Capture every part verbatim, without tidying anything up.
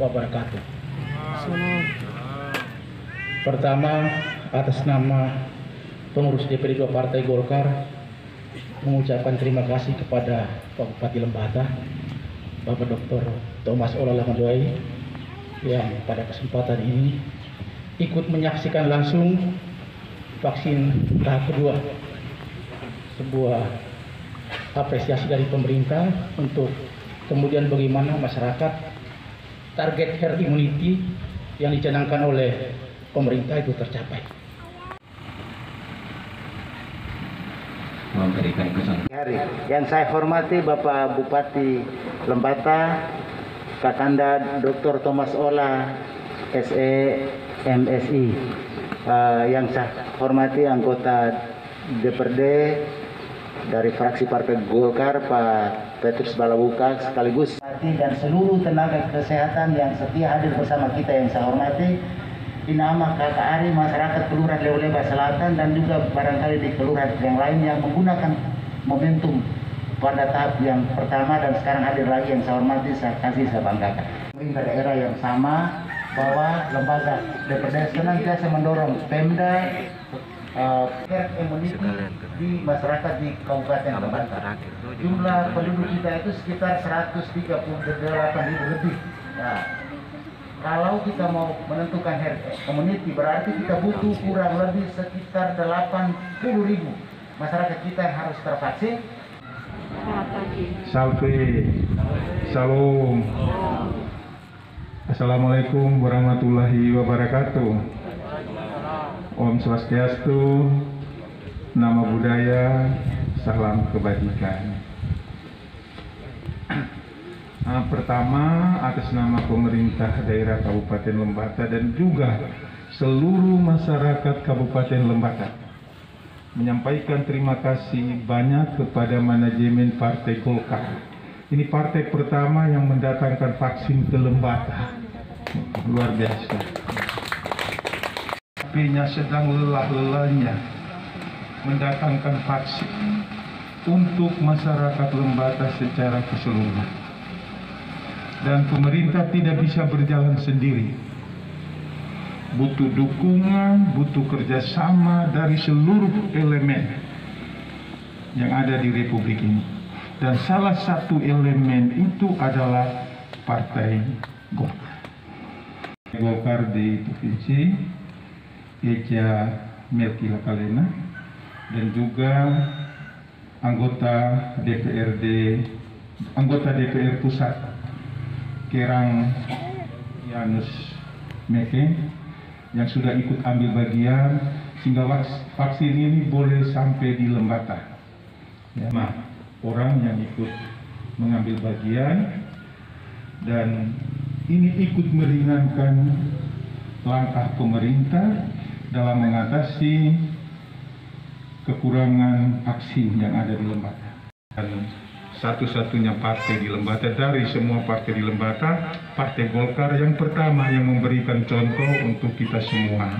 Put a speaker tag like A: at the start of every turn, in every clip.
A: wabarakatuh. Pertama, atas nama pengurus D P R dua Partai Golkar mengucapkan terima kasih kepada Pak Bupati Lembata, Bapak Doktor Thomas Ola Lamandoai, yang pada kesempatan ini ikut menyaksikan langsung vaksin tahap kedua. Sebuah apresiasi dari pemerintah untuk kemudian bagaimana masyarakat target herd immunity yang dicanangkan oleh pemerintah itu tercapai.
B: Memberikan kesan.
C: Yang saya hormati Bapak Bupati Lembata, Kakanda Doktor Thomas Ola, S E M S I. Uh, yang saya hormati anggota D P R D dari fraksi Partai Golkar, Pak Petrus Balabuka, sekaligus dan seluruh tenaga kesehatan yang setia hadir bersama kita yang saya hormati. Di nama Kakak Ari, masyarakat Kelurahan Leoleba Selatan dan juga barangkali di kelurahan yang lain yang menggunakan momentum pada tahap yang pertama dan sekarang hadir lagi yang saya hormati, saya kasih, saya banggakan. Pemerintah daerah yang sama bahwa lembaga D P R D senantiasa mendorong Pemda uh, herd immunity di masyarakat di Kabupaten Lembata. Jumlah penduduk kita itu sekitar seratus tiga puluh delapan ribu lebih. Nah, kalau kita mau menentukan herd immunity berarti kita butuh kurang lebih sekitar delapan puluh ribu masyarakat kita yang harus tervaksin.
D: Salve, salam. Assalamualaikum warahmatullahi wabarakatuh. Om Swastiastu, nama budaya, salam kebajikan. Nah, pertama, atas nama pemerintah daerah Kabupaten Lembata dan juga seluruh masyarakat Kabupaten Lembata, menyampaikan terima kasih banyak kepada manajemen Partai Golkar. Ini partai pertama yang mendatangkan vaksin ke Lembata. Luar biasa. P-nya sedang lelah-lelahnya mendatangkan vaksin untuk masyarakat Lembata secara keseluruhan. Dan pemerintah tidak bisa berjalan sendiri. Butuh dukungan, butuh kerjasama dari seluruh elemen yang ada di Republik ini. Dan salah satu elemen itu adalah Partai Golkar. Golkar di Provinsi, Eja Melki Lakalena, dan juga anggota D P R D, anggota D P R Pusat, Kerang Yanus Meke, yang sudah ikut ambil bagian sehingga vaksin ini boleh sampai di Lembata. Ya. Nah, orang yang ikut mengambil bagian dan ini ikut meringankan langkah pemerintah dalam mengatasi kekurangan vaksin yang ada di Lembata. Dan satu-satunya partai di Lembata dari semua partai di Lembata, Partai Golkar yang pertama yang memberikan contoh untuk kita semua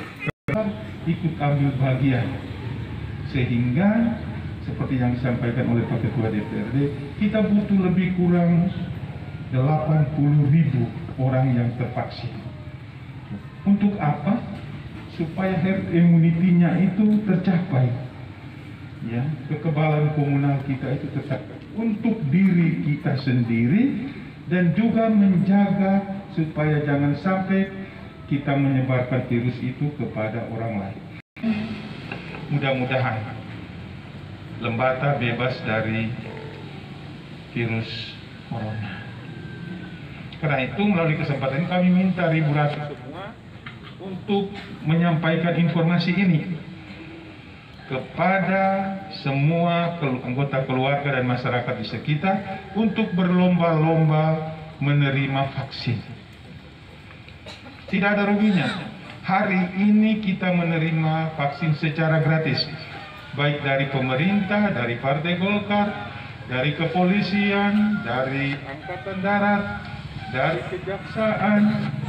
D: ikut ambil bagian, sehingga seperti yang disampaikan oleh Pak Ketua D P R D, kita butuh lebih kurang delapan puluh ribu orang yang tervaksin. Untuk apa? Supaya herd immunity-nya itu tercapai. Ya, kekebalan komunal kita itu tercapai untuk diri kita sendiri dan juga menjaga supaya jangan sampai kita menyebarkan virus itu kepada orang lain. Mudah-mudahan Lembata bebas dari virus corona. Karena itu melalui kesempatan ini kami minta ribu ratus semua untuk menyampaikan informasi ini kepada semua anggota keluarga dan masyarakat di sekitar untuk berlomba-lomba menerima vaksin. Tidak ada ruginya. Hari ini kita menerima vaksin secara gratis, baik dari pemerintah, dari Partai Golkar, dari kepolisian, dari Angkatan Darat, dari Kejaksaan.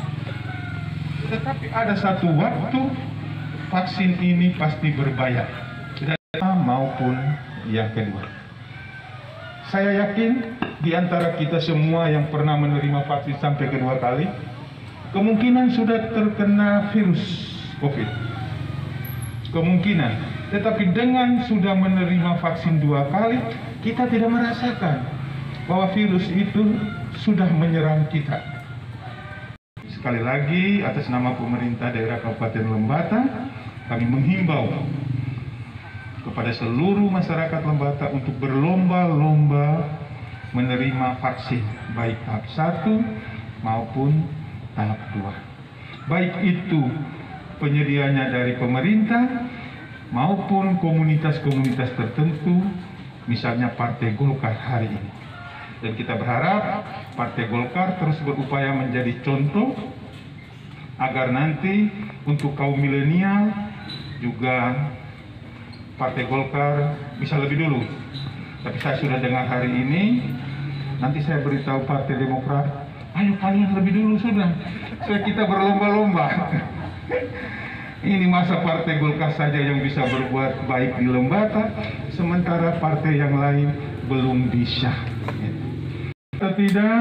D: Tetapi ada satu waktu vaksin ini pasti berbayar, maupun yang kedua. Saya yakin di antara kita semua yang pernah menerima vaksin sampai kedua kali, kemungkinan sudah terkena virus COVID. Kemungkinan. Tetapi dengan sudah menerima vaksin dua kali, kita tidak merasakan bahwa virus itu sudah menyerang kita. Sekali lagi, atas nama pemerintah daerah Kabupaten Lembata, kami menghimbau kepada seluruh masyarakat Lembata untuk berlomba-lomba menerima vaksin, baik tahap satu maupun tahap dua. Baik itu penyediaannya dari pemerintah maupun komunitas-komunitas tertentu, misalnya Partai Golkar hari ini. Dan kita berharap Partai Golkar terus berupaya menjadi contoh agar nanti untuk kaum milenial juga Partai Golkar bisa lebih dulu. Tapi saya sudah dengar hari ini, nanti saya beritahu Partai Demokrat, ayo kalian lebih dulu sudah. Supaya kita berlomba-lomba. Ini masa Partai Golkar saja yang bisa berbuat baik di Lembata, sementara partai yang lain belum bisa. Atau tidak,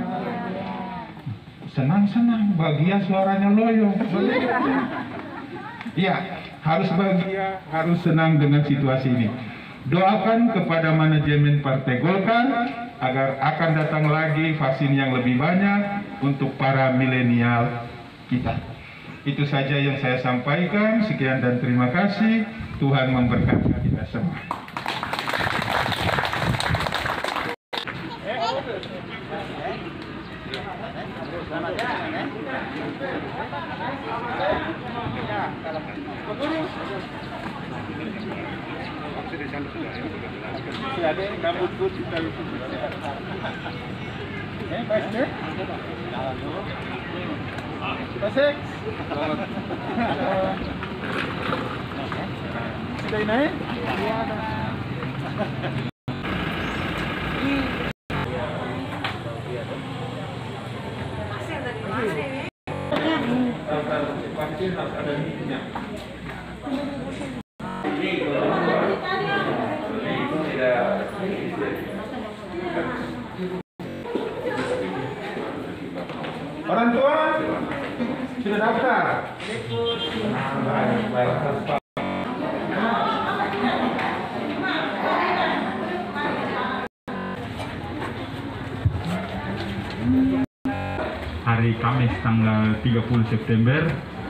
D: senang-senang, bahagia suaranya loyo. Ya, harus bahagia, harus senang dengan situasi ini. Doakan kepada manajemen Partai Golkar agar akan datang lagi vaksin yang lebih banyak untuk para milenial kita. Itu saja yang saya sampaikan. Sekian dan terima kasih. Tuhan memberkati kita semua.
B: Tasik. Sudah naik?
D: Orang tua sudah daftar. Hari Kamis tanggal tiga puluh September.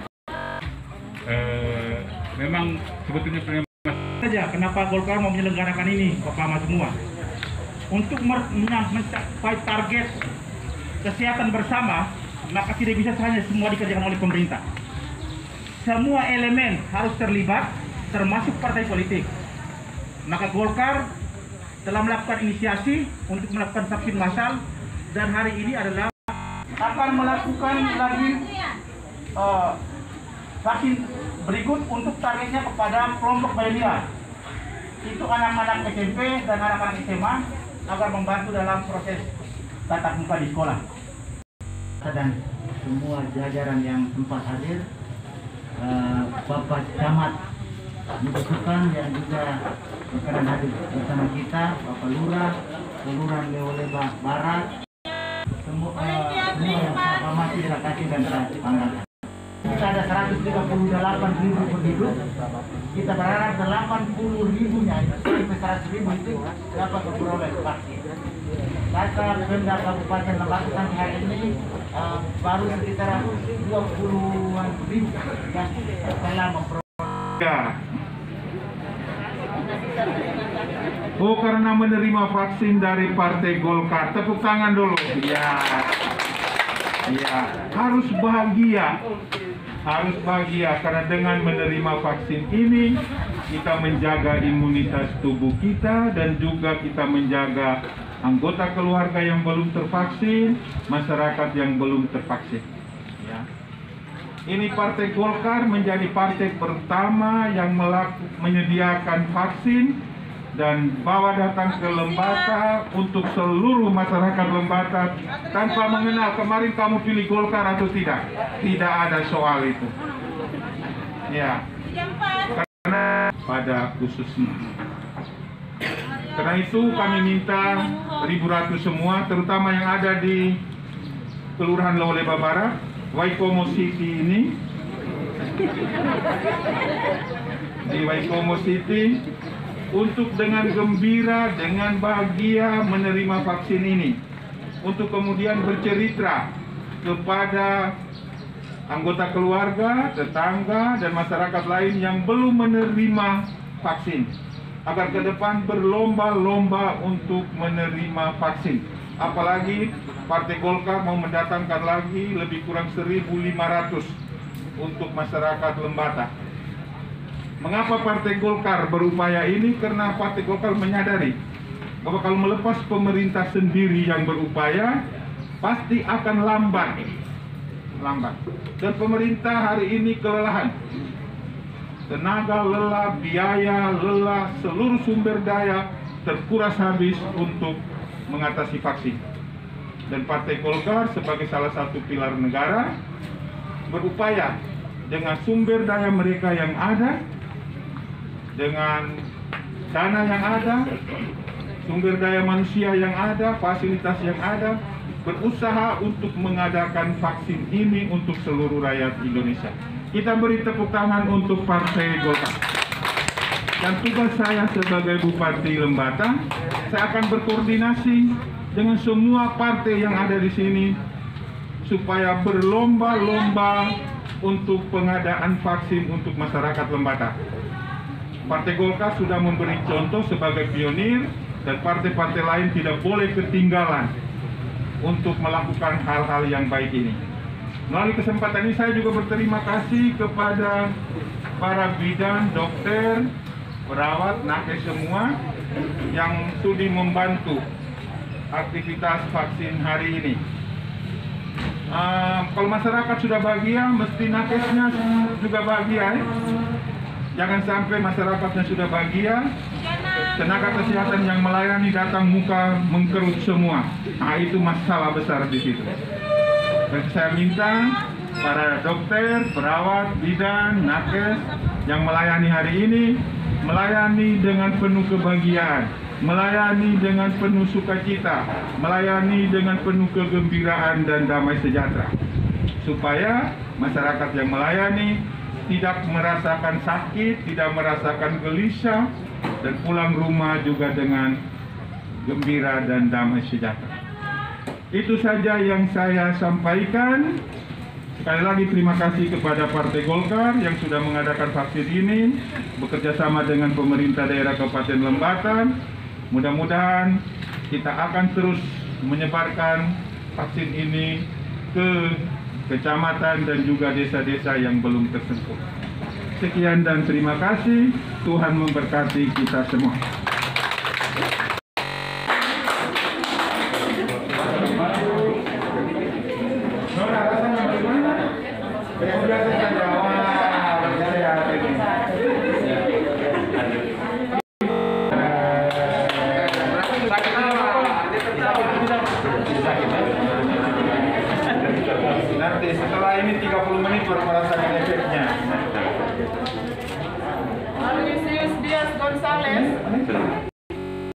D: Eh, memang sebetulnya
A: saja kenapa Golkar mau menyelenggarakan ini, Bapak semua, untuk mencapai target kesehatan bersama, maka tidak bisa hanya semua dikerjakan oleh pemerintah. Semua elemen harus terlibat, termasuk partai politik. Maka Golkar telah melakukan inisiasi untuk melakukan vaksin massal, dan hari ini adalah akan melakukan lagi uh, vaksin berikut untuk targetnya kepada kelompok milenial. Itu anak-anak S M P dan anak-anak S M A agar membantu dalam proses tatap muka di sekolah.
C: Dan semua jajaran yang sempat hadir, uh, Bapak Camat Nusukan yang juga berkenan hadir bersama kita, Bapak Lurah, Kelurahan Leoleba Barat, semua, uh, semua yang saya masih kasih dan saya banggakan. Kita ada seratus tiga puluh delapan ribu penduduk, kita berharap delapan puluh ribunya sampai seratus ribu itu dapat memperoleh vaksin. Data Pemda Kabupaten Lembata sampai hari ini uh, baru sekitar dua puluhan ribu yang telah memperoleh.
D: Ya. Oh, karena menerima vaksin dari Partai Golkar. Tepuk tangan dulu. Ya. Ya, harus bahagia. Harus bahagia karena dengan menerima vaksin ini kita menjaga imunitas tubuh kita dan juga kita menjaga anggota keluarga yang belum tervaksin, masyarakat yang belum tervaksin. Ya. Ini Partai Golkar menjadi partai pertama yang melaku, menyediakan vaksin dan bawa datang ke Lembata untuk seluruh masyarakat Lembata tanpa mengenal kemarin kamu pilih Golkar atau tidak. Tidak ada soal itu. Ya. Karena pada khususnya Karena itu kami minta Ribu Ratu semua, terutama yang ada di Kelurahan Loleba Barat, Waikomo City ini, di Waikomo City, untuk dengan gembira, dengan bahagia menerima vaksin ini, untuk kemudian bercerita kepada anggota keluarga, tetangga, dan masyarakat lain yang belum menerima vaksin, agar ke depan berlomba-lomba untuk menerima vaksin. Apalagi Partai Golkar mau mendatangkan lagi lebih kurang seribu lima ratus untuk masyarakat Lembata. Mengapa Partai Golkar berupaya ini? Karena Partai Golkar menyadari bahwa kalau melepas pemerintah sendiri yang berupaya, pasti akan lambat. Lambat. Dan pemerintah hari ini kelelahan. Tenaga lelah, biaya lelah, seluruh sumber daya terkuras habis untuk mengatasi vaksin. Dan Partai Golkar sebagai salah satu pilar negara berupaya dengan sumber daya mereka yang ada, dengan dana yang ada, sumber daya manusia yang ada, fasilitas yang ada, berusaha untuk mengadakan vaksin ini untuk seluruh rakyat Indonesia. Kita beri tepuk tangan untuk Partai Golkar. Dan tugas saya sebagai Bupati Lembata, saya akan berkoordinasi dengan semua partai yang ada di sini supaya berlomba-lomba untuk pengadaan vaksin untuk masyarakat Lembata. Partai Golkar sudah memberi contoh sebagai pionir, dan partai-partai lain tidak boleh ketinggalan untuk melakukan hal-hal yang baik ini. Melalui kesempatan ini saya juga berterima kasih kepada para bidan, dokter, perawat, nakes semua yang sudi membantu aktivitas vaksin hari ini. Uh, kalau masyarakat sudah bahagia, mesti nakesnya juga bahagia. Eh? Jangan sampai masyarakatnya sudah bahagia, tenaga kesehatan yang melayani datang muka mengkerut semua. Nah, itu masalah besar di situ. Dan saya minta para dokter, perawat, bidan, nakes yang melayani hari ini, melayani dengan penuh kebahagiaan, melayani dengan penuh sukacita, melayani dengan penuh kegembiraan dan damai sejahtera, supaya masyarakat yang melayani tidak merasakan sakit, tidak merasakan gelisah, dan pulang rumah juga dengan gembira dan damai sejahtera. Itu saja yang saya sampaikan. Sekali lagi terima kasih kepada Partai Golkar yang sudah mengadakan vaksin ini, bekerja sama dengan pemerintah daerah Kabupaten Lembata. Mudah-mudahan kita akan terus menyebarkan vaksin ini ke kecamatan dan juga desa-desa yang belum tersentuh. Sekian dan terima kasih. Tuhan memberkati kita semua. Nanti setelah ini tiga puluh menit baru merasakan